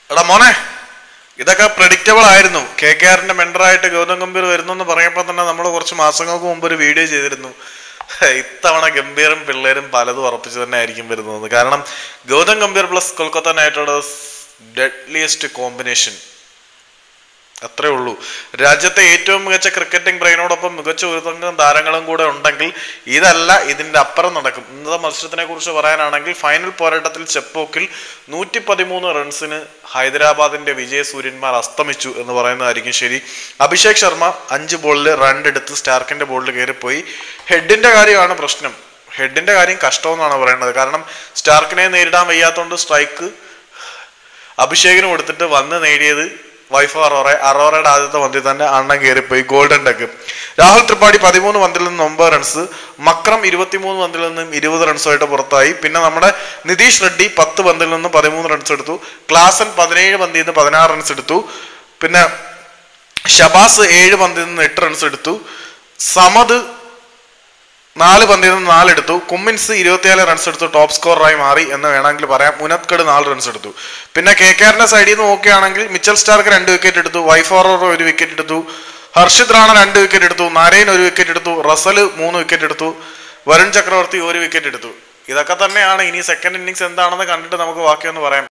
എടാ മോനെ, ഇതൊക്കെ പ്രെഡിക്റ്റബിൾ ആയിരുന്നു. KKRന്റെ മെൻഡറായിട്ട് ഗൗതം ഗംഭീർ വരുന്നു എന്ന് പറയുമ്പോൾ തന്നെ നമ്മൾ കുറച്ച് മാസങ്ങൾക്ക് മുമ്പ് ഒരു വീഡിയോ ചെയ്തിരുന്നു. ഇത്തവണ ഗംഭീറും പിള്ളേരും പലതും ഉറപ്പിച്ചു തന്നെ ആയിരിക്കും വരുന്നത്. കാരണം Gautam Gambhir plus Kolkata Knight Riders deadliest combination. അത്രേ ഉള്ളൂ. രാജ്യത്തെ ഏറ്റവും മികച്ച ക്രിക്കറ്റിംഗ് ബ്രെയിനോടൊപ്പം മികച്ച ഒരു തങ്കം താരങ്ങളും കൂടെ ഉണ്ടെങ്കിൽ ഇതല്ല, ഇതിന്റെ അപ്പുറം നടക്കും. ഇന്നത്തെ മത്സരത്തിനെ കുറിച്ച് പറയാനാണെങ്കിൽ ഫൈനൽ പോരാട്ടത്തിൽ ചെപ്പോക്കിൽ 113 റൺസിന് ഹൈദരാബാദിന്റെ വിജയസൂര്യന്മാർ അസ്തമിച്ചു എന്ന് പറയുന്നതായിരിക്കും ശരി. അഭിഷേക് ശർമ്മ 5 ബോളിൽ 2 എടുത്ത് സ്റ്റാർക്കിന്റെ ബോളിൽ കയറിപ്പോയി. ഹെഡിന്റെ കാര്യമാണ് പ്രശ്നം. ഹെഡിന്റെ കാര്യം കഷ്ടമെന്നാണ് പറയുന്നത്. കാരണം സ്റ്റാർക്കിനെ നേരിടാൻ വയ്യാത്തതുകൊണ്ട് സ്ട്രൈക്ക് അഭിഷേകിന് കൊടുത്തിട്ട് വന്ന് നേടിയത് വൈഫ് അറോറയുടെ ആദ്യത്തെ പന്തിൽ തന്നെ അണ്ണൻ കയറിപ്പോയി. Golden duck. രാഹുൽ ത്രിപാഠി 13 പന്തിൽ നിന്ന് 9 റൺസ്, മക്രം 23 പന്തിൽ നിന്നും 20 റൺസുമായിട്ട് പുറത്തായി. പിന്നെ നമ്മുടെ നിതീഷ് റെഡ്ഡി 10 പന്തിൽ നിന്ന് 13 റൺസ് എടുത്തു. ക്ലാസൻ 17 പന്തിൽ നിന്ന് 16 റൺസ് എടുത്തു. പിന്നെ ഷബാസ് 7 പന്തിൽ നിന്ന് 8 റൺസ് എടുത്തു. സമദ് 4 പന്തിൽ നിന്ന് 4 എടുത്തു. കുമ്മിൻസ് 27 റൺസ് എടുത്തു, ടോപ്പ് സ്കോററായി മാറി എന്ന് വേണമെങ്കിൽ പറയാം. മുനത്കഡ് 4 റൺസ് എടുത്തു. പിന്നെ KKRന്റെ സൈഡിൽ നിന്ന് നോക്കുകയാണെങ്കിൽ മിച്ചൽ സ്റ്റാർക്ക് 2 വിക്കറ്റ് എടുത്തു, വൈഫ് അറോറ 1 വിക്കറ്റ് എടുത്തു, ഹർഷിത് റാണ 2 വിക്കറ്റ് എടുത്തു, നാരയൻ 1 വിക്കറ്റ് എടുത്തു, റസൽ 3 വിക്കറ്റ് എടുത്തു, വരുൺ ചക്രവർത്തി 1 വിക്കറ്റ് എടുത്തു. ഇതൊക്കെ തന്നെയാണ്. ഇനി സെക്കൻഡ് ഇന്നിങ്സ് എന്താണെന്ന് കണ്ടിട്ട് നമുക്ക് ബാക്കിയൊന്ന് പറയാം.